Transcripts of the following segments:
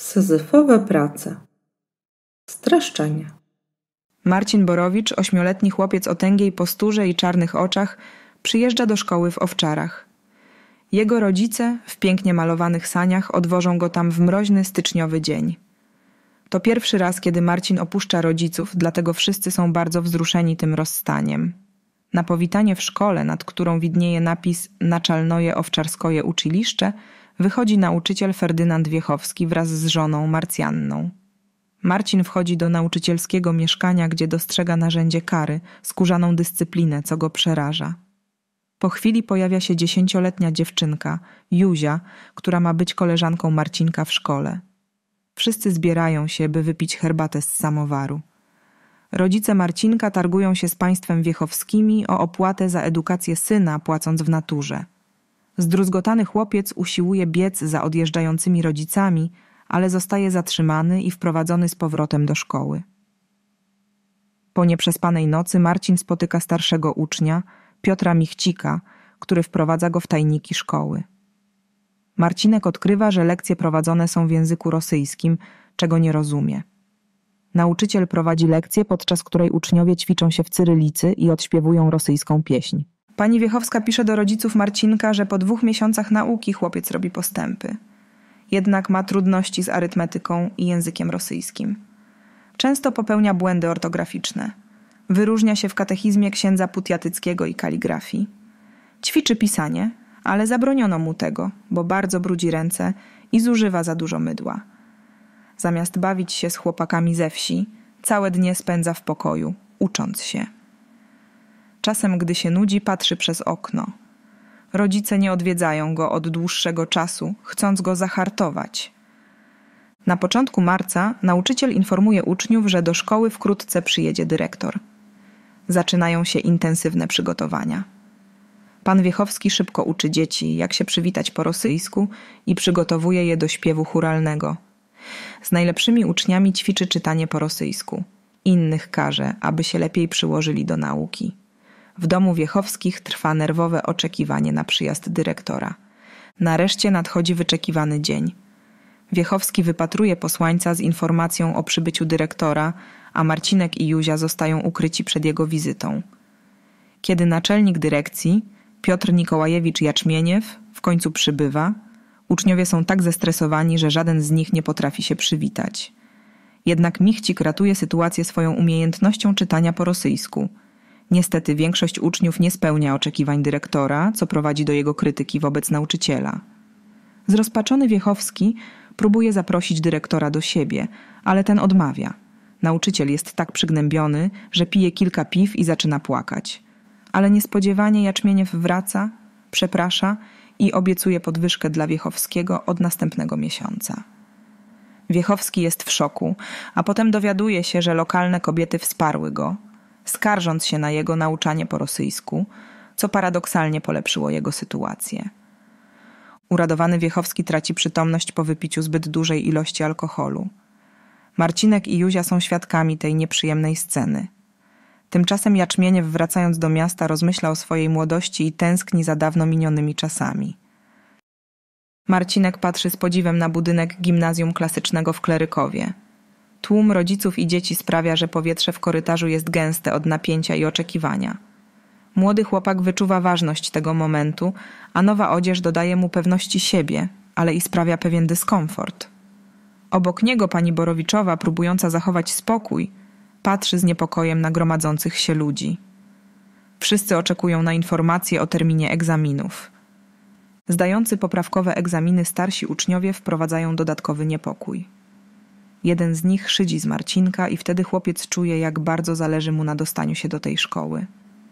Syzyfowe prace. Streszczenie. Marcin Borowicz, 8-letni chłopiec o tęgiej posturze i czarnych oczach, przyjeżdża do szkoły w Owczarach. Jego rodzice w pięknie malowanych saniach odwożą go tam w mroźny styczniowy dzień. To pierwszy raz, kiedy Marcin opuszcza rodziców, dlatego wszyscy są bardzo wzruszeni tym rozstaniem. Na powitanie w szkole, nad którą widnieje napis Naczalnoje Owczarskoje Uczyliszcze, wychodzi nauczyciel Ferdynand Wiechowski wraz z żoną Marcjanną. Marcin wchodzi do nauczycielskiego mieszkania, gdzie dostrzega narzędzie kary, skórzaną dyscyplinę, co go przeraża. Po chwili pojawia się 10-letnia dziewczynka, Józia, która ma być koleżanką Marcinka w szkole. Wszyscy zbierają się, by wypić herbatę z samowaru. Rodzice Marcinka targują się z państwem Wiechowskimi o opłatę za edukację syna, płacąc w naturze. Zdruzgotany chłopiec usiłuje biec za odjeżdżającymi rodzicami, ale zostaje zatrzymany i wprowadzony z powrotem do szkoły. Po nieprzespanej nocy Marcin spotyka starszego ucznia, Piotra Michcika, który wprowadza go w tajniki szkoły. Marcinek odkrywa, że lekcje prowadzone są w języku rosyjskim, czego nie rozumie. Nauczyciel prowadzi lekcję, podczas której uczniowie ćwiczą się w cyrylicy i odśpiewują rosyjską pieśń. Pani Wiechowska pisze do rodziców Marcinka, że po 2 miesiącach nauki chłopiec robi postępy. Jednak ma trudności z arytmetyką i językiem rosyjskim. Często popełnia błędy ortograficzne. Wyróżnia się w katechizmie księdza Putjatyckiego i kaligrafii. Ćwiczy pisanie, ale zabroniono mu tego, bo bardzo brudzi ręce i zużywa za dużo mydła. Zamiast bawić się z chłopakami ze wsi, całe dnie spędza w pokoju, ucząc się. Czasem, gdy się nudzi, patrzy przez okno. Rodzice nie odwiedzają go od dłuższego czasu, chcąc go zahartować. Na początku marca nauczyciel informuje uczniów, że do szkoły wkrótce przyjedzie dyrektor. Zaczynają się intensywne przygotowania. Pan Wiechowski szybko uczy dzieci, jak się przywitać po rosyjsku i przygotowuje je do śpiewu chóralnego. Z najlepszymi uczniami ćwiczy czytanie po rosyjsku. Innych każe, aby się lepiej przyłożyli do nauki. W domu Wiechowskich trwa nerwowe oczekiwanie na przyjazd dyrektora. Nareszcie nadchodzi wyczekiwany dzień. Wiechowski wypatruje posłańca z informacją o przybyciu dyrektora, a Marcinek i Józia zostają ukryci przed jego wizytą. Kiedy naczelnik dyrekcji, Piotr Nikołajewicz Jaczmieniew, w końcu przybywa, uczniowie są tak zestresowani, że żaden z nich nie potrafi się przywitać. Jednak Michcik ratuje sytuację swoją umiejętnością czytania po rosyjsku. Niestety większość uczniów nie spełnia oczekiwań dyrektora, co prowadzi do jego krytyki wobec nauczyciela. Zrozpaczony Wiechowski próbuje zaprosić dyrektora do siebie, ale ten odmawia. Nauczyciel jest tak przygnębiony, że pije kilka piw i zaczyna płakać. Ale niespodziewanie Jaczmieniew wraca, przeprasza i obiecuje podwyżkę dla Wiechowskiego od następnego miesiąca. Wiechowski jest w szoku, a potem dowiaduje się, że lokalne kobiety wsparły go, skarżąc się na jego nauczanie po rosyjsku, co paradoksalnie polepszyło jego sytuację. Uradowany Wiechowski traci przytomność po wypiciu zbyt dużej ilości alkoholu. Marcinek i Józia są świadkami tej nieprzyjemnej sceny. Tymczasem Jaczmieniew, wracając do miasta, rozmyśla o swojej młodości i tęskni za dawno minionymi czasami. Marcinek patrzy z podziwem na budynek gimnazjum klasycznego w Klerykowie. Tłum rodziców i dzieci sprawia, że powietrze w korytarzu jest gęste od napięcia i oczekiwania. Młody chłopak wyczuwa ważność tego momentu, a nowa odzież dodaje mu pewności siebie, ale i sprawia pewien dyskomfort. Obok niego pani Borowiczowa, próbująca zachować spokój, patrzy z niepokojem na gromadzących się ludzi. Wszyscy oczekują na informacje o terminie egzaminów. Zdający poprawkowe egzaminy starsi uczniowie wprowadzają dodatkowy niepokój. Jeden z nich szydzi z Marcinka i wtedy chłopiec czuje, jak bardzo zależy mu na dostaniu się do tej szkoły.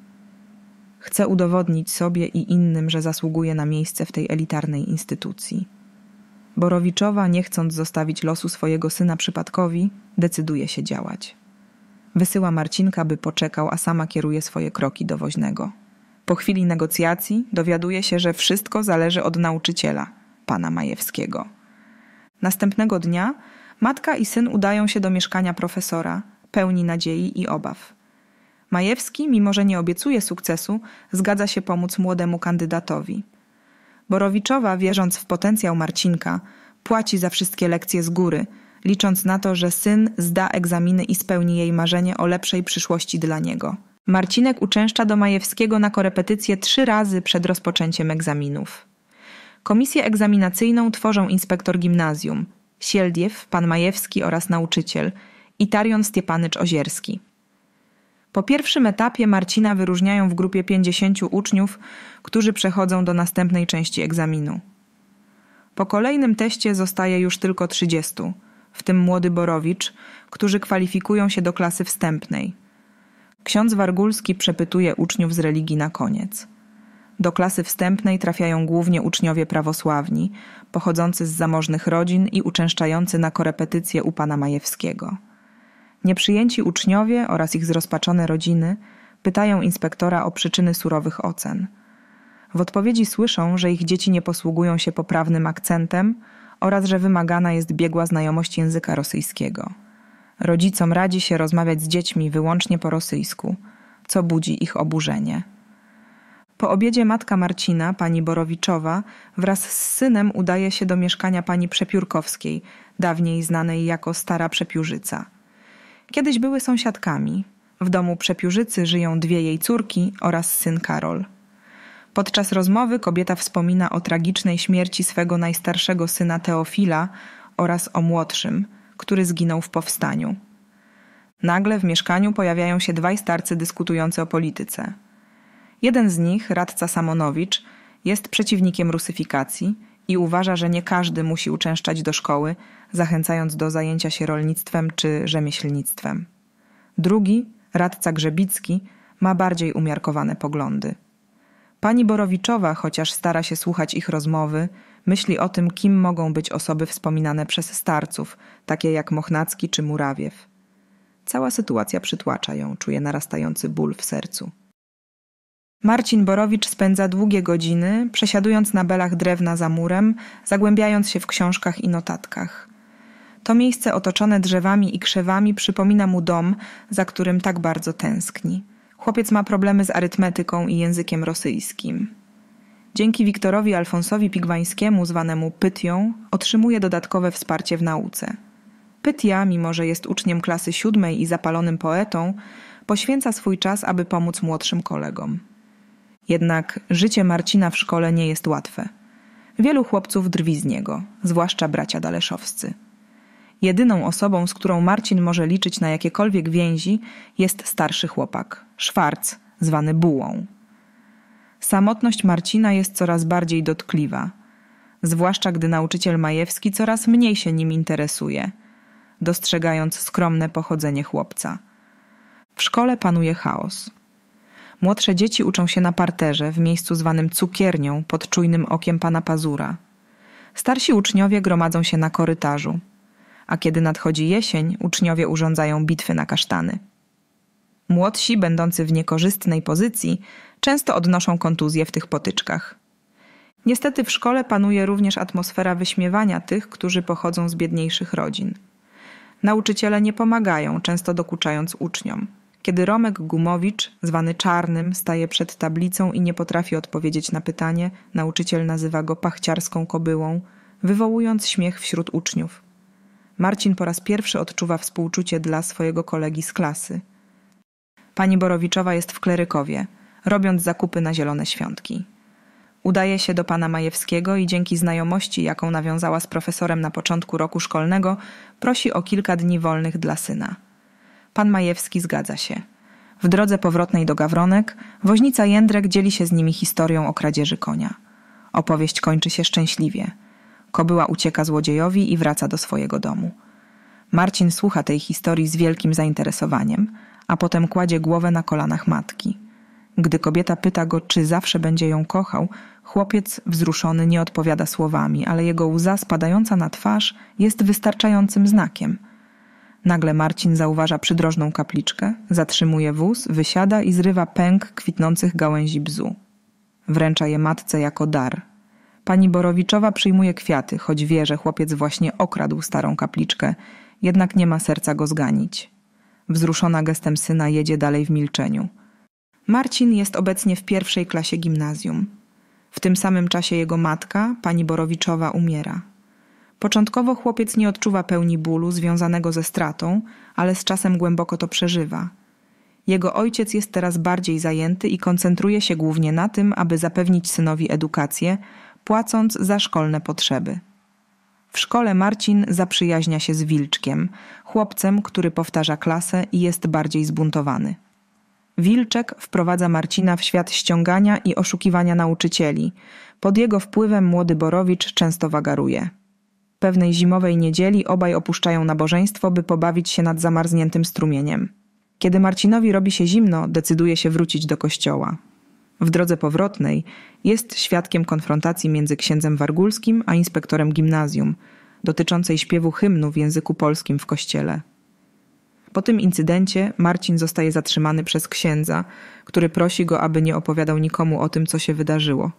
Chce udowodnić sobie i innym, że zasługuje na miejsce w tej elitarnej instytucji. Borowiczowa, nie chcąc zostawić losu swojego syna przypadkowi, decyduje się działać. Wysyła Marcinka, by poczekał, a sama kieruje swoje kroki do woźnego. Po chwili negocjacji dowiaduje się, że wszystko zależy od nauczyciela, pana Majewskiego. Następnego dnia matka i syn udają się do mieszkania profesora, pełni nadziei i obaw. Majewski, mimo że nie obiecuje sukcesu, zgadza się pomóc młodemu kandydatowi. Borowiczowa, wierząc w potencjał Marcinka, Płaci za wszystkie lekcje z góry, licząc na to, że syn zda egzaminy i spełni jej marzenie o lepszej przyszłości dla niego. Marcinek uczęszcza do Majewskiego na korepetycje 3 razy przed rozpoczęciem egzaminów. Komisję egzaminacyjną tworzą inspektor gimnazjum, Sieldiew, pan Majewski oraz nauczyciel, Itarion Stiepanycz-Ozierski. Po pierwszym etapie Marcina wyróżniają w grupie 50 uczniów, którzy przechodzą do następnej części egzaminu. Po kolejnym teście zostaje już tylko 30, w tym młody Borowicz, którzy kwalifikują się do klasy wstępnej. Ksiądz Wargulski przepytuje uczniów z religii na koniec. Do klasy wstępnej trafiają głównie uczniowie prawosławni, pochodzący z zamożnych rodzin i uczęszczający na korepetycje u pana Majewskiego. Nieprzyjęci uczniowie oraz ich zrozpaczone rodziny pytają inspektora o przyczyny surowych ocen. W odpowiedzi słyszą, że ich dzieci nie posługują się poprawnym akcentem oraz że wymagana jest biegła znajomość języka rosyjskiego. Rodzicom radzi się rozmawiać z dziećmi wyłącznie po rosyjsku, co budzi ich oburzenie. Po obiedzie matka Marcina, pani Borowiczowa, wraz z synem udaje się do mieszkania pani Przepiórkowskiej, dawniej znanej jako Stara Przepiórzyca. Kiedyś były sąsiadkami. W domu Przepiórzycy żyją 2 jej córki oraz syn Karol. Podczas rozmowy kobieta wspomina o tragicznej śmierci swego najstarszego syna Teofila oraz o młodszym, który zginął w powstaniu. Nagle w mieszkaniu pojawiają się 2 starcy dyskutujący o polityce. Jeden z nich, radca Samonowicz, jest przeciwnikiem rusyfikacji i uważa, że nie każdy musi uczęszczać do szkoły, zachęcając do zajęcia się rolnictwem czy rzemieślnictwem. Drugi, radca Grzebicki, ma bardziej umiarkowane poglądy. Pani Borowiczowa, chociaż stara się słuchać ich rozmowy, myśli o tym, kim mogą być osoby wspominane przez starców, takie jak Mochnacki czy Murawiew. Cała sytuacja przytłacza ją, czuje narastający ból w sercu. Marcin Borowicz spędza długie godziny, przesiadując na belach drewna za murem, zagłębiając się w książkach i notatkach. To miejsce otoczone drzewami i krzewami przypomina mu dom, za którym tak bardzo tęskni. Chłopiec ma problemy z arytmetyką i językiem rosyjskim. Dzięki Wiktorowi Alfonsowi Pigwańskiemu, zwanemu Pytią, otrzymuje dodatkowe wsparcie w nauce. Pytia, mimo że jest uczniem klasy 7 i zapalonym poetą, poświęca swój czas, aby pomóc młodszym kolegom. Jednak życie Marcina w szkole nie jest łatwe. Wielu chłopców drwi z niego, zwłaszcza bracia daleszowscy. Jedyną osobą, z którą Marcin może liczyć na jakiekolwiek więzi, jest starszy chłopak, Szwarc, zwany Bułą. Samotność Marcina jest coraz bardziej dotkliwa, zwłaszcza gdy nauczyciel Majewski coraz mniej się nim interesuje, dostrzegając skromne pochodzenie chłopca. W szkole panuje chaos. Młodsze dzieci uczą się na parterze, w miejscu zwanym cukiernią, pod czujnym okiem pana Pazura. Starsi uczniowie gromadzą się na korytarzu, a kiedy nadchodzi jesień, uczniowie urządzają bitwy na kasztany. Młodsi, będący w niekorzystnej pozycji, często odnoszą kontuzje w tych potyczkach. Niestety w szkole panuje również atmosfera wyśmiewania tych, którzy pochodzą z biedniejszych rodzin. Nauczyciele nie pomagają, często dokuczając uczniom. Kiedy Romek Gumowicz, zwany Czarnym, staje przed tablicą i nie potrafi odpowiedzieć na pytanie, nauczyciel nazywa go pachciarską kobyłą, wywołując śmiech wśród uczniów. Marcin po raz pierwszy odczuwa współczucie dla swojego kolegi z klasy. Pani Borowiczowa jest w Klerykowie, robiąc zakupy na zielone świątki. Udaje się do pana Majewskiego i dzięki znajomości, jaką nawiązała z profesorem na początku roku szkolnego, prosi o kilka dni wolnych dla syna. Pan Majewski zgadza się. W drodze powrotnej do Gawronek woźnica Jędrek dzieli się z nimi historią o kradzieży konia. Opowieść kończy się szczęśliwie. Kobyła ucieka złodziejowi i wraca do swojego domu. Marcin słucha tej historii z wielkim zainteresowaniem, a potem kładzie głowę na kolanach matki. Gdy kobieta pyta go, czy zawsze będzie ją kochał, chłopiec wzruszony nie odpowiada słowami, ale jego łza spadająca na twarz jest wystarczającym znakiem. Nagle Marcin zauważa przydrożną kapliczkę, zatrzymuje wóz, wysiada i zrywa pęk kwitnących gałęzi bzu. Wręcza je matce jako dar. Pani Borowiczowa przyjmuje kwiaty, choć wie, że chłopiec właśnie okradł starą kapliczkę, jednak nie ma serca go zganić. Wzruszona gestem syna jedzie dalej w milczeniu. Marcin jest obecnie w 1. klasie gimnazjum. W tym samym czasie jego matka, pani Borowiczowa, umiera. Początkowo chłopiec nie odczuwa pełni bólu związanego ze stratą, ale z czasem głęboko to przeżywa. Jego ojciec jest teraz bardziej zajęty i koncentruje się głównie na tym, aby zapewnić synowi edukację, płacąc za szkolne potrzeby. W szkole Marcin zaprzyjaźnia się z Wilczkiem, chłopcem, który powtarza klasę i jest bardziej zbuntowany. Wilczek wprowadza Marcina w świat ściągania i oszukiwania nauczycieli. Pod jego wpływem młody Borowicz często wagaruje. Pewnej zimowej niedzieli obaj opuszczają nabożeństwo, by pobawić się nad zamarzniętym strumieniem. Kiedy Marcinowi robi się zimno, decyduje się wrócić do kościoła. W drodze powrotnej jest świadkiem konfrontacji między księdzem Wargulskim a inspektorem gimnazjum, dotyczącej śpiewu hymnu w języku polskim w kościele. Po tym incydencie Marcin zostaje zatrzymany przez księdza, który prosi go, aby nie opowiadał nikomu o tym, co się wydarzyło.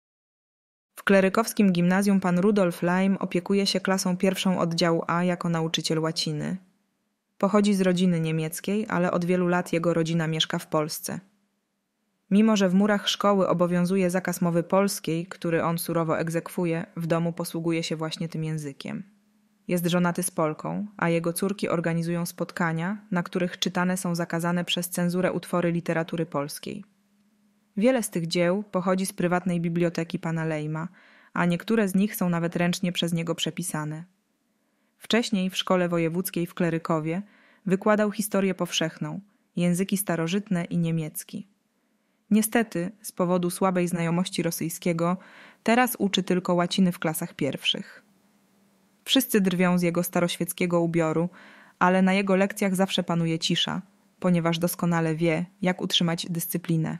W klerykowskim gimnazjum pan Rudolf Leim opiekuje się klasą pierwszą oddziału A jako nauczyciel łaciny. Pochodzi z rodziny niemieckiej, ale od wielu lat jego rodzina mieszka w Polsce. Mimo że w murach szkoły obowiązuje zakaz mowy polskiej, który on surowo egzekwuje, w domu posługuje się właśnie tym językiem. Jest żonaty z Polką, a jego córki organizują spotkania, na których czytane są zakazane przez cenzurę utwory literatury polskiej. Wiele z tych dzieł pochodzi z prywatnej biblioteki pana Leima, a niektóre z nich są nawet ręcznie przez niego przepisane. Wcześniej w szkole wojewódzkiej w Klerykowie wykładał historię powszechną, języki starożytne i niemiecki. Niestety, z powodu słabej znajomości rosyjskiego, teraz uczy tylko łaciny w klasach pierwszych. Wszyscy drwią z jego staroświeckiego ubioru, ale na jego lekcjach zawsze panuje cisza, ponieważ doskonale wie, jak utrzymać dyscyplinę.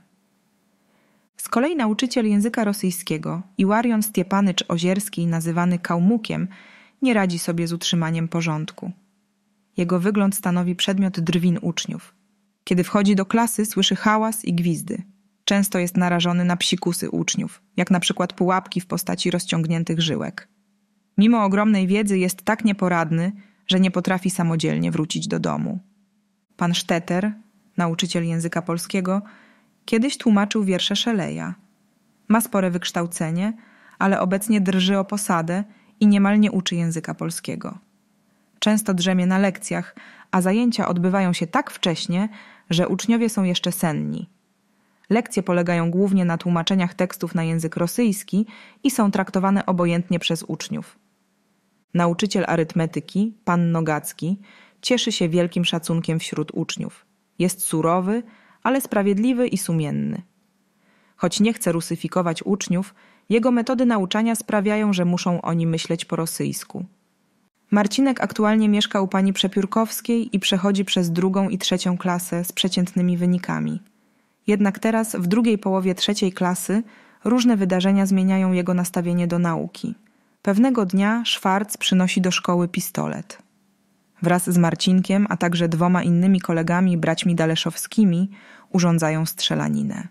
Z kolei nauczyciel języka rosyjskiego Iłarion Stiepanycz-Ozierski, nazywany Kałmukiem, nie radzi sobie z utrzymaniem porządku. Jego wygląd stanowi przedmiot drwin uczniów. Kiedy wchodzi do klasy, słyszy hałas i gwizdy. Często jest narażony na psikusy uczniów, jak na przykład pułapki w postaci rozciągniętych żyłek. Mimo ogromnej wiedzy jest tak nieporadny, że nie potrafi samodzielnie wrócić do domu. Pan Szteter, nauczyciel języka polskiego, kiedyś tłumaczył wiersze Szeleja. Ma spore wykształcenie, ale obecnie drży o posadę i niemal nie uczy języka polskiego. Często drzemie na lekcjach, a zajęcia odbywają się tak wcześnie, że uczniowie są jeszcze senni. Lekcje polegają głównie na tłumaczeniach tekstów na język rosyjski i są traktowane obojętnie przez uczniów. Nauczyciel arytmetyki, pan Nogacki, cieszy się wielkim szacunkiem wśród uczniów. Jest surowy, ale sprawiedliwy i sumienny. Choć nie chce rusyfikować uczniów, jego metody nauczania sprawiają, że muszą oni myśleć po rosyjsku. Marcinek aktualnie mieszka u pani Przepiórkowskiej i przechodzi przez 2. i 3. klasę z przeciętnymi wynikami. Jednak teraz, w drugiej połowie 3. klasy, różne wydarzenia zmieniają jego nastawienie do nauki. Pewnego dnia Szwarc przynosi do szkoły pistolet. Wraz z Marcinkiem, a także 2 innymi kolegami, braćmi Daleszowskimi, urządzają strzelaninę.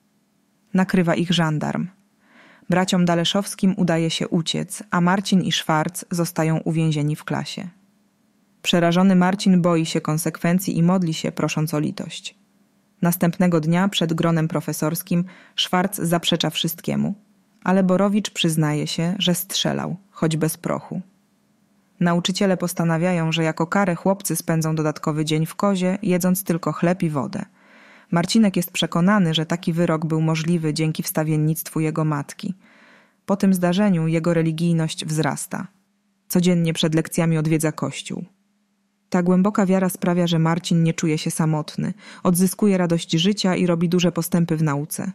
Nakrywa ich żandarm. Braciom Daleszowskim udaje się uciec, a Marcin i Szwarc zostają uwięzieni w klasie. Przerażony Marcin boi się konsekwencji i modli się, prosząc o litość. Następnego dnia przed gronem profesorskim Szwarc zaprzecza wszystkiemu, ale Borowicz przyznaje się, że strzelał, choć bez prochu. Nauczyciele postanawiają, że jako karę chłopcy spędzą dodatkowy dzień w kozie, jedząc tylko chleb i wodę. Marcinek jest przekonany, że taki wyrok był możliwy dzięki wstawiennictwu jego matki. Po tym zdarzeniu jego religijność wzrasta. Codziennie przed lekcjami odwiedza kościół. Ta głęboka wiara sprawia, że Marcin nie czuje się samotny, odzyskuje radość życia i robi duże postępy w nauce.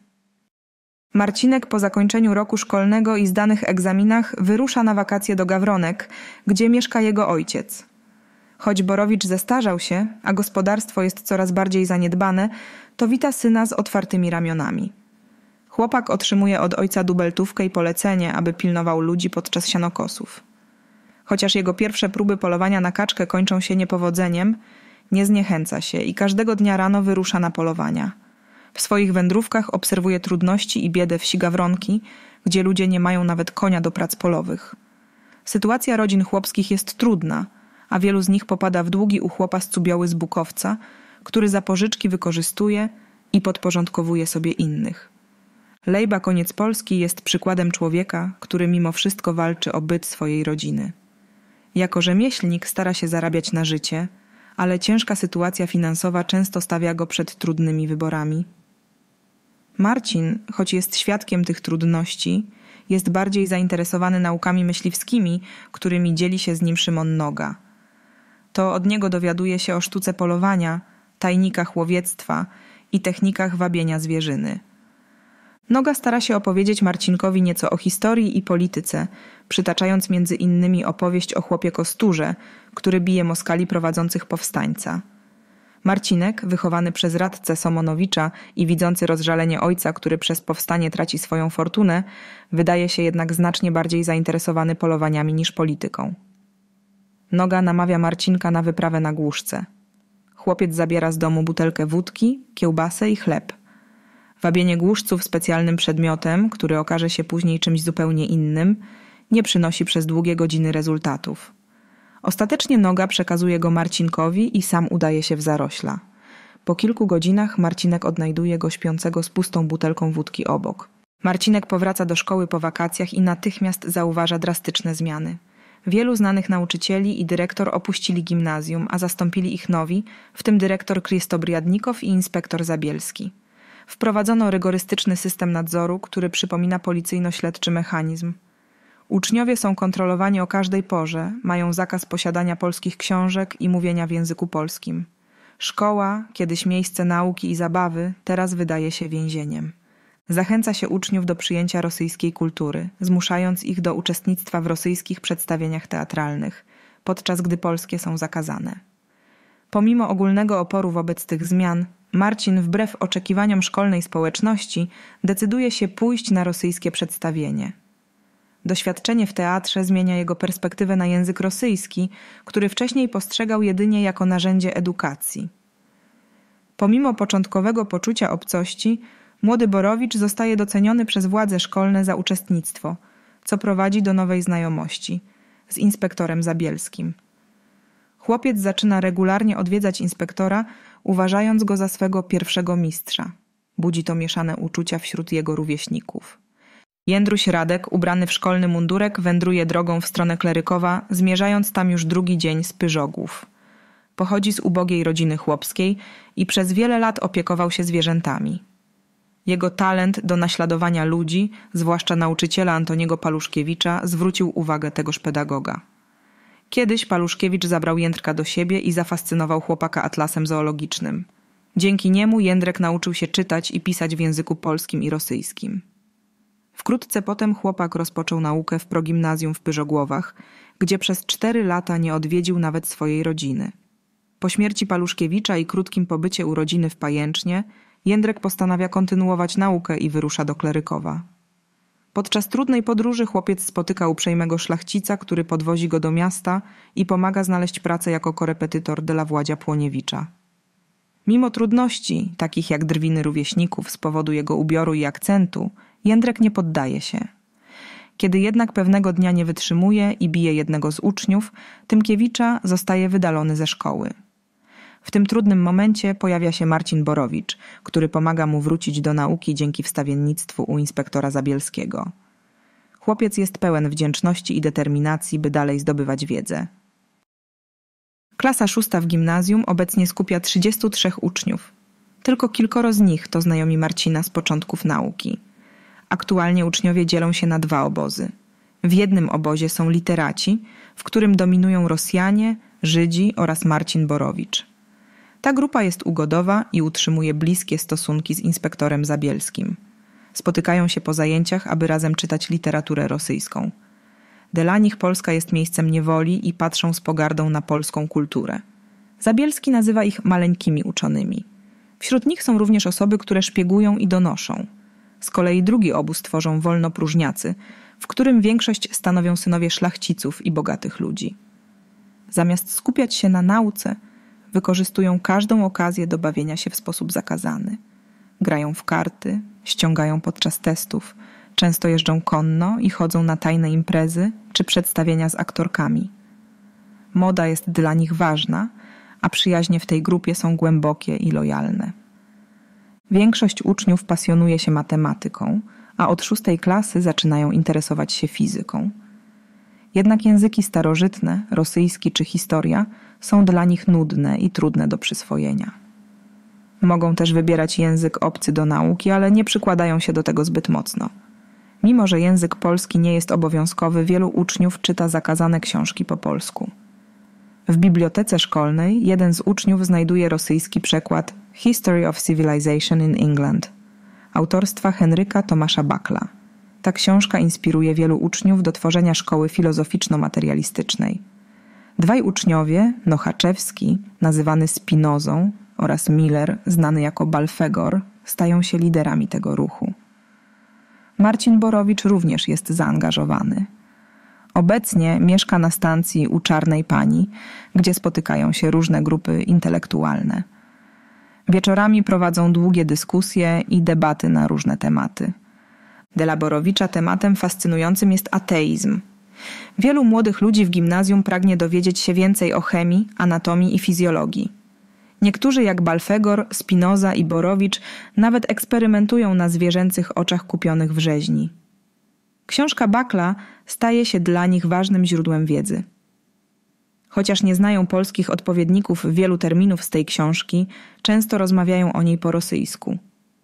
Marcinek po zakończeniu roku szkolnego i zdanych egzaminach wyrusza na wakacje do Gawronek, gdzie mieszka jego ojciec. Choć Borowicz zestarzał się, a gospodarstwo jest coraz bardziej zaniedbane, to wita syna z otwartymi ramionami. Chłopak otrzymuje od ojca dubeltówkę i polecenie, aby pilnował ludzi podczas sianokosów. Chociaż jego pierwsze próby polowania na kaczkę kończą się niepowodzeniem, nie zniechęca się i każdego dnia rano wyrusza na polowania. W swoich wędrówkach obserwuje trudności i biedę wsi Gawronki, gdzie ludzie nie mają nawet konia do prac polowych. Sytuacja rodzin chłopskich jest trudna, a wielu z nich popada w długi u chłopa z Cubioły z Bukowca, który za pożyczki wykorzystuje i podporządkowuje sobie innych. Lejba Koniec Polski jest przykładem człowieka, który mimo wszystko walczy o byt swojej rodziny. Jako rzemieślnik stara się zarabiać na życie, ale ciężka sytuacja finansowa często stawia go przed trudnymi wyborami. Marcin, choć jest świadkiem tych trudności, jest bardziej zainteresowany naukami myśliwskimi, którymi dzieli się z nim Szymon Noga. To od niego dowiaduje się o sztuce polowania, tajnikach łowiectwa i technikach wabienia zwierzyny. Noga stara się opowiedzieć Marcinkowi nieco o historii i polityce, przytaczając między innymi opowieść o chłopie Kosturze, który bije Moskali prowadzących powstańca. Marcinek, wychowany przez radcę Somonowicza i widzący rozżalenie ojca, który przez powstanie traci swoją fortunę, wydaje się jednak znacznie bardziej zainteresowany polowaniami niż polityką. Noga namawia Marcinka na wyprawę na Głuszce. Chłopiec zabiera z domu butelkę wódki, kiełbasę i chleb. Wabienie głuszców specjalnym przedmiotem, który okaże się później czymś zupełnie innym, nie przynosi przez długie godziny rezultatów. Ostatecznie Noga przekazuje go Marcinkowi i sam udaje się w zarośla. Po kilku godzinach Marcinek odnajduje go śpiącego z pustą butelką wódki obok. Marcinek powraca do szkoły po wakacjach i natychmiast zauważa drastyczne zmiany. Wielu znanych nauczycieli i dyrektor opuścili gimnazjum, a zastąpili ich nowi, w tym dyrektor Krzysztof i inspektor Zabielski. Wprowadzono rygorystyczny system nadzoru, który przypomina policyjno-śledczy mechanizm. Uczniowie są kontrolowani o każdej porze, mają zakaz posiadania polskich książek i mówienia w języku polskim. Szkoła, kiedyś miejsce nauki i zabawy, teraz wydaje się więzieniem. Zachęca się uczniów do przyjęcia rosyjskiej kultury, zmuszając ich do uczestnictwa w rosyjskich przedstawieniach teatralnych, podczas gdy polskie są zakazane. Pomimo ogólnego oporu wobec tych zmian, Marcin, wbrew oczekiwaniom szkolnej społeczności, decyduje się pójść na rosyjskie przedstawienie. Doświadczenie w teatrze zmienia jego perspektywę na język rosyjski, który wcześniej postrzegał jedynie jako narzędzie edukacji. Pomimo początkowego poczucia obcości, młody Borowicz zostaje doceniony przez władze szkolne za uczestnictwo, co prowadzi do nowej znajomości z inspektorem Zabielskim. Chłopiec zaczyna regularnie odwiedzać inspektora, uważając go za swego pierwszego mistrza. Budzi to mieszane uczucia wśród jego rówieśników. Jędruś Radek, ubrany w szkolny mundurek, wędruje drogą w stronę Klerykowa, zmierzając tam już drugi dzień z Pyżogłów. Pochodzi z ubogiej rodziny chłopskiej i przez wiele lat opiekował się zwierzętami. Jego talent do naśladowania ludzi, zwłaszcza nauczyciela Antoniego Paluszkiewicza, zwrócił uwagę tegoż pedagoga. Kiedyś Paluszkiewicz zabrał Jędrka do siebie i zafascynował chłopaka atlasem zoologicznym. Dzięki niemu Jędrek nauczył się czytać i pisać w języku polskim i rosyjskim. Wkrótce potem chłopak rozpoczął naukę w progimnazjum w Pyżogłowach, gdzie przez 4 lata nie odwiedził nawet swojej rodziny. Po śmierci Paluszkiewicza i krótkim pobycie u rodziny w Pajęcznie, Jędrek postanawia kontynuować naukę i wyrusza do Klerykowa. Podczas trudnej podróży chłopiec spotyka uprzejmego szlachcica, który podwozi go do miasta i pomaga znaleźć pracę jako korepetytor dla Władzia Płoniewicza. Mimo trudności, takich jak drwiny rówieśników z powodu jego ubioru i akcentu, Jędrek nie poddaje się. Kiedy jednak pewnego dnia nie wytrzymuje i bije jednego z uczniów, Tymkiewicza zostaje wydalony ze szkoły. W tym trudnym momencie pojawia się Marcin Borowicz, który pomaga mu wrócić do nauki dzięki wstawiennictwu u inspektora Zabielskiego. Chłopiec jest pełen wdzięczności i determinacji, by dalej zdobywać wiedzę. Klasa 6 w gimnazjum obecnie skupia 33 uczniów. Tylko kilkoro z nich to znajomi Marcina z początków nauki. Aktualnie uczniowie dzielą się na 2 obozy. W jednym obozie są literaci, w którym dominują Rosjanie, Żydzi oraz Marcin Borowicz. Ta grupa jest ugodowa i utrzymuje bliskie stosunki z inspektorem Zabielskim. Spotykają się po zajęciach, aby razem czytać literaturę rosyjską. Dla nich Polska jest miejscem niewoli i patrzą z pogardą na polską kulturę. Zabielski nazywa ich maleńkimi uczonymi. Wśród nich są również osoby, które szpiegują i donoszą. Z kolei drugi obóz tworzą wolnopróżniacy, w którym większość stanowią synowie szlachciców i bogatych ludzi. Zamiast skupiać się na nauce, wykorzystują każdą okazję do bawienia się w sposób zakazany. Grają w karty, ściągają podczas testów, często jeżdżą konno i chodzą na tajne imprezy czy przedstawienia z aktorkami. Moda jest dla nich ważna, a przyjaźnie w tej grupie są głębokie i lojalne. Większość uczniów pasjonuje się matematyką, a od 6 klasy zaczynają interesować się fizyką. Jednak języki starożytne, rosyjski czy historia, są dla nich nudne i trudne do przyswojenia. Mogą też wybierać język obcy do nauki, ale nie przykładają się do tego zbyt mocno. Mimo że język polski nie jest obowiązkowy, wielu uczniów czyta zakazane książki po polsku. W bibliotece szkolnej jeden z uczniów znajduje rosyjski przekład History of Civilization in England autorstwa Henryka Tomasza Buckla. Ta książka inspiruje wielu uczniów do tworzenia szkoły filozoficzno-materialistycznej. Dwaj uczniowie, Nochaczewski, nazywany Spinozą, oraz Miller, znany jako Balfegor, stają się liderami tego ruchu. Marcin Borowicz również jest zaangażowany. Obecnie mieszka na stacji u Czarnej Pani, gdzie spotykają się różne grupy intelektualne. Wieczorami prowadzą długie dyskusje i debaty na różne tematy. Dla Borowicza tematem fascynującym jest ateizm. Wielu młodych ludzi w gimnazjum pragnie dowiedzieć się więcej o chemii, anatomii i fizjologii. Niektórzy jak Balfegor, Spinoza i Borowicz nawet eksperymentują na zwierzęcych oczach kupionych w rzeźni. Książka Buckla staje się dla nich ważnym źródłem wiedzy. Chociaż nie znają polskich odpowiedników wielu terminów z tej książki, często rozmawiają o niej po rosyjsku.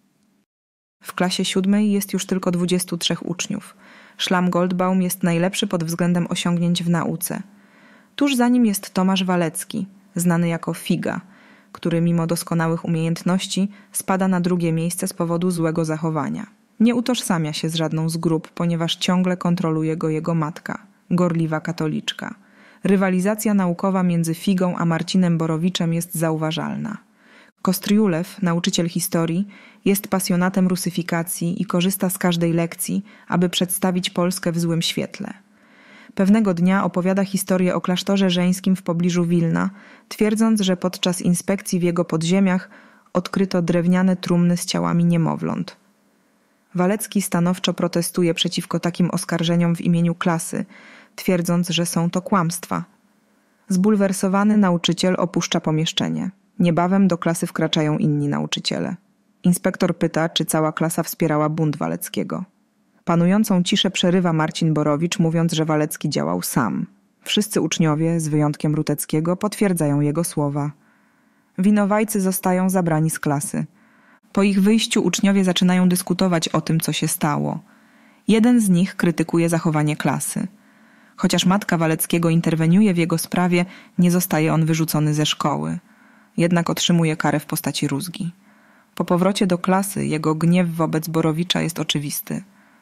W klasie 7 jest już tylko 23 uczniów. Szlam-Goldbaum jest najlepszy pod względem osiągnięć w nauce. Tuż za nim jest Tomasz Walecki, znany jako Figa, który mimo doskonałych umiejętności spada na drugie miejsce z powodu złego zachowania. Nie utożsamia się z żadną z grup, ponieważ ciągle kontroluje go jego matka, gorliwa katoliczka. Rywalizacja naukowa między Figą a Marcinem Borowiczem jest zauważalna. Kostriulew, nauczyciel historii, jest pasjonatem rusyfikacji i korzysta z każdej lekcji, aby przedstawić Polskę w złym świetle. Pewnego dnia opowiada historię o klasztorze żeńskim w pobliżu Wilna, twierdząc, że podczas inspekcji w jego podziemiach odkryto drewniane trumny z ciałami niemowląt. Walecki stanowczo protestuje przeciwko takim oskarżeniom w imieniu klasy, twierdząc, że są to kłamstwa. Zbulwersowany nauczyciel opuszcza pomieszczenie. Niebawem do klasy wkraczają inni nauczyciele. Inspektor pyta, czy cała klasa wspierała bunt Waleckiego. Panującą ciszę przerywa Marcin Borowicz, mówiąc, że Walecki działał sam. Wszyscy uczniowie, z wyjątkiem Ruteckiego, potwierdzają jego słowa. Winowajcy zostają zabrani z klasy. Po ich wyjściu uczniowie zaczynają dyskutować o tym, co się stało. Jeden z nich krytykuje zachowanie klasy. Chociaż matka Waleckiego interweniuje w jego sprawie, nie zostaje on wyrzucony ze szkoły. Jednak otrzymuje karę w postaci rózgi. Po powrocie do klasy jego gniew wobec Borowicza jest oczywisty.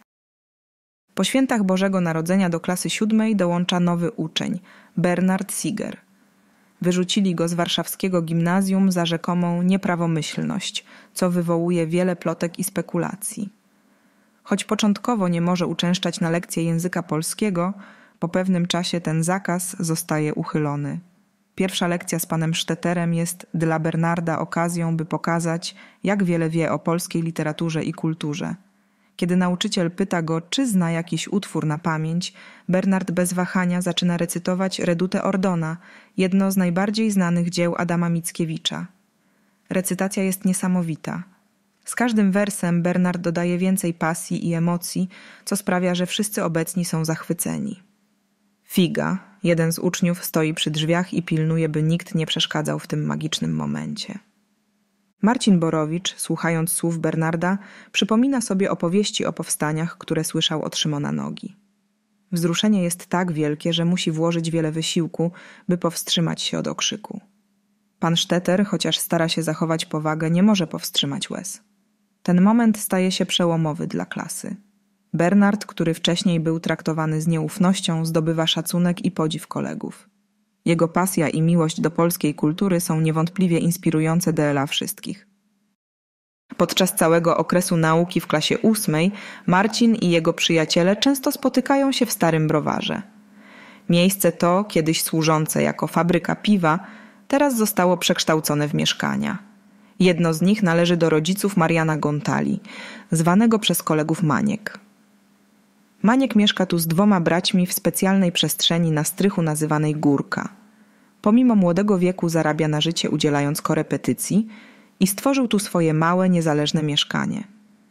Po świętach Bożego Narodzenia do klasy 7 dołącza nowy uczeń, Bernard Siger. Wyrzucili go z warszawskiego gimnazjum za rzekomą nieprawomyślność, co wywołuje wiele plotek i spekulacji. Choć początkowo nie może uczęszczać na lekcje języka polskiego, po pewnym czasie ten zakaz zostaje uchylony. Pierwsza lekcja z panem Szteterem jest dla Bernarda okazją, by pokazać, jak wiele wie o polskiej literaturze i kulturze. Kiedy nauczyciel pyta go, czy zna jakiś utwór na pamięć, Bernard bez wahania zaczyna recytować Redutę Ordona, jedno z najbardziej znanych dzieł Adama Mickiewicza. Recytacja jest niesamowita. Z każdym wersem Bernard dodaje więcej pasji i emocji, co sprawia, że wszyscy obecni są zachwyceni. Figa, jeden z uczniów, stoi przy drzwiach i pilnuje, by nikt nie przeszkadzał w tym magicznym momencie. Marcin Borowicz, słuchając słów Bernarda, przypomina sobie opowieści o powstaniach, które słyszał od Szymona Nogi. Wzruszenie jest tak wielkie, że musi włożyć wiele wysiłku, by powstrzymać się od okrzyku. Pan Szteter, chociaż stara się zachować powagę, nie może powstrzymać łez. Ten moment staje się przełomowy dla klasy. Bernard, który wcześniej był traktowany z nieufnością, zdobywa szacunek i podziw kolegów. Jego pasja i miłość do polskiej kultury są niewątpliwie inspirujące dla wszystkich. Podczas całego okresu nauki w klasie 8 Marcin i jego przyjaciele często spotykają się w Starym Browarze. Miejsce to, kiedyś służące jako fabryka piwa, teraz zostało przekształcone w mieszkania. Jedno z nich należy do rodziców Mariana Gontali, zwanego przez kolegów Maniek. Maniek mieszka tu z 2 braćmi w specjalnej przestrzeni na strychu nazywanej Górka. Pomimo młodego wieku zarabia na życie udzielając korepetycji i stworzył tu swoje małe, niezależne mieszkanie.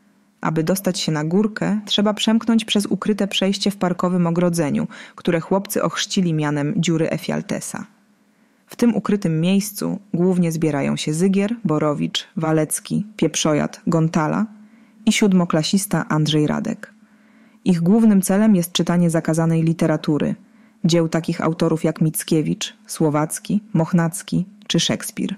Aby dostać się na górkę, trzeba przemknąć przez ukryte przejście w parkowym ogrodzeniu, które chłopcy ochrzcili mianem dziury Efialtesa. W tym ukrytym miejscu głównie zbierają się Zygier, Borowicz, Walecki, Pieprzojat, Gontala i siódmoklasista Andrzej Radek. Ich głównym celem jest czytanie zakazanej literatury, dzieł takich autorów jak Mickiewicz, Słowacki, Mochnacki czy Szekspir.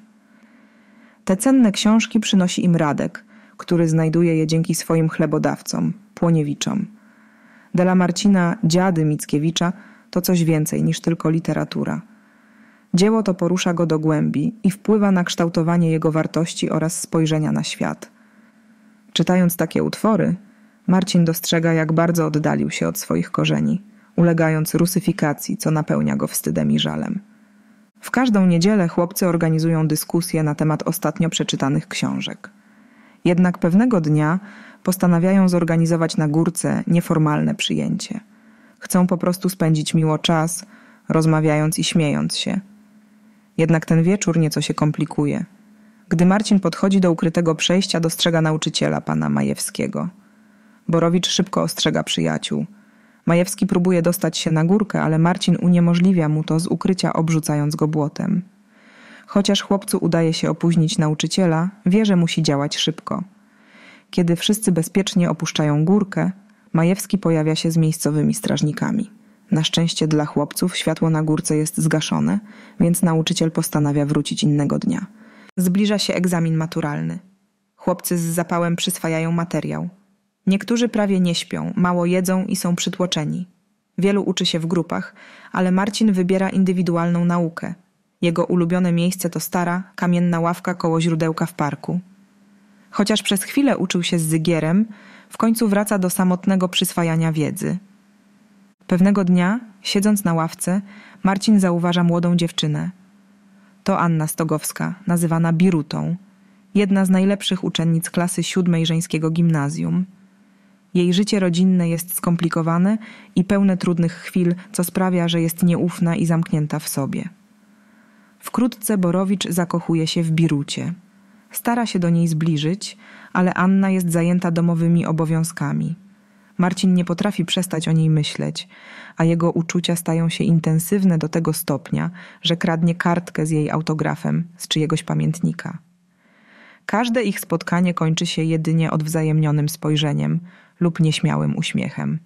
Te cenne książki przynosi im Radek, który znajduje je dzięki swoim chlebodawcom, Płoniewiczom. Dla Marcina dziady Mickiewicza to coś więcej niż tylko literatura. Dzieło to porusza go do głębi i wpływa na kształtowanie jego wartości oraz spojrzenia na świat. Czytając takie utwory, Marcin dostrzega, jak bardzo oddalił się od swoich korzeni, ulegając rusyfikacji, co napełnia go wstydem i żalem. W każdą niedzielę chłopcy organizują dyskusje na temat ostatnio przeczytanych książek. Jednak pewnego dnia postanawiają zorganizować na górce nieformalne przyjęcie. Chcą po prostu spędzić miło czas, rozmawiając i śmiejąc się. Jednak ten wieczór nieco się komplikuje. Gdy Marcin podchodzi do ukrytego przejścia, dostrzega nauczyciela, pana Majewskiego. Borowicz szybko ostrzega przyjaciół. Majewski próbuje dostać się na górkę, ale Marcin uniemożliwia mu to z ukrycia, obrzucając go błotem. Chociaż chłopcu udaje się opóźnić nauczyciela, wie, że musi działać szybko. Kiedy wszyscy bezpiecznie opuszczają górkę, Majewski pojawia się z miejscowymi strażnikami. Na szczęście dla chłopców światło na górce jest zgaszone, więc nauczyciel postanawia wrócić innego dnia. Zbliża się egzamin maturalny. Chłopcy z zapałem przyswajają materiał. Niektórzy prawie nie śpią, mało jedzą i są przytłoczeni. Wielu uczy się w grupach, ale Marcin wybiera indywidualną naukę. Jego ulubione miejsce to stara, kamienna ławka koło źródełka w parku. Chociaż przez chwilę uczył się z Zygierem, w końcu wraca do samotnego przyswajania wiedzy. Pewnego dnia, siedząc na ławce, Marcin zauważa młodą dziewczynę. To Anna Stogowska, nazywana Birutą, jedna z najlepszych uczennic klasy 7 żeńskiego gimnazjum. Jej życie rodzinne jest skomplikowane i pełne trudnych chwil, co sprawia, że jest nieufna i zamknięta w sobie. Wkrótce Borowicz zakochuje się w Birucie. Stara się do niej zbliżyć, ale Anna jest zajęta domowymi obowiązkami. Marcin nie potrafi przestać o niej myśleć, a jego uczucia stają się intensywne do tego stopnia, że kradnie kartkę z jej autografem z czyjegoś pamiętnika. Każde ich spotkanie kończy się jedynie odwzajemnionym spojrzeniem lub nieśmiałym uśmiechem.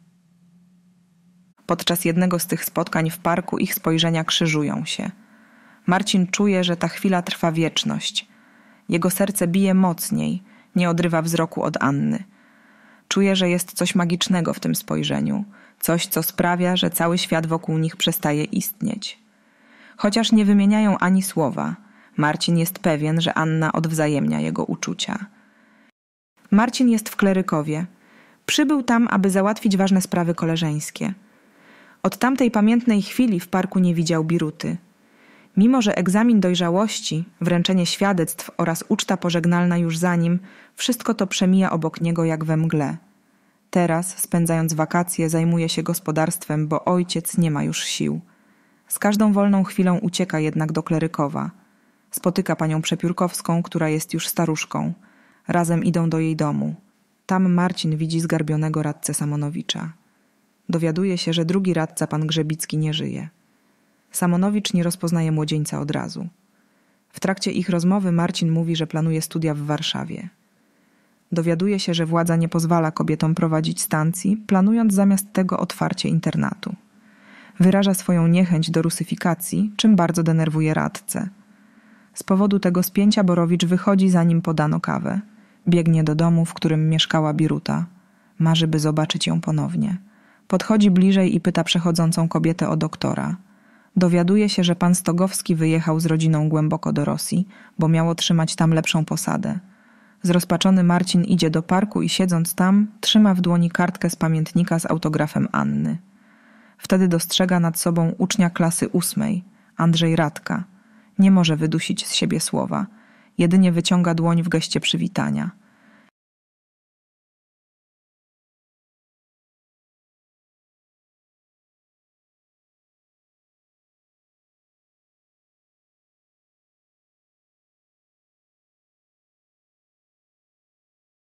Podczas jednego z tych spotkań w parku ich spojrzenia krzyżują się. Marcin czuje, że ta chwila trwa wieczność. Jego serce bije mocniej, nie odrywa wzroku od Anny. Czuje, że jest coś magicznego w tym spojrzeniu, coś, co sprawia, że cały świat wokół nich przestaje istnieć. Chociaż nie wymieniają ani słowa, Marcin jest pewien, że Anna odwzajemnia jego uczucia. Marcin jest w Klerykowie. Przybył tam, aby załatwić ważne sprawy koleżeńskie. Od tamtej pamiętnej chwili w parku nie widział Biruty. Mimo że egzamin dojrzałości, wręczenie świadectw oraz uczta pożegnalna już za nim, wszystko to przemija obok niego jak we mgle. Teraz, spędzając wakacje, zajmuje się gospodarstwem, bo ojciec nie ma już sił. Z każdą wolną chwilą ucieka jednak do Klerykowa. Spotyka panią Przepiórkowską, która jest już staruszką. Razem idą do jej domu. Tam Marcin widzi zgarbionego radcę Samonowicza. Dowiaduje się, że drugi radca, pan Grzebicki, nie żyje. Samonowicz nie rozpoznaje młodzieńca od razu. W trakcie ich rozmowy Marcin mówi, że planuje studia w Warszawie. Dowiaduje się, że władza nie pozwala kobietom prowadzić stacji, planując zamiast tego otwarcie internatu. Wyraża swoją niechęć do rusyfikacji, czym bardzo denerwuje radcę. Z powodu tego spięcia Borowicz wychodzi, zanim podano kawę. Biegnie do domu, w którym mieszkała Biruta. Marzy, by zobaczyć ją ponownie. Podchodzi bliżej i pyta przechodzącą kobietę o doktora. Dowiaduje się, że pan Stogowski wyjechał z rodziną głęboko do Rosji, bo miał otrzymać tam lepszą posadę. Zrozpaczony Marcin idzie do parku i siedząc tam, trzyma w dłoni kartkę z pamiętnika z autografem Anny. Wtedy dostrzega nad sobą ucznia klasy 8, Andrzej Radka. Nie może wydusić z siebie słowa. Jedynie wyciąga dłoń w geście przywitania.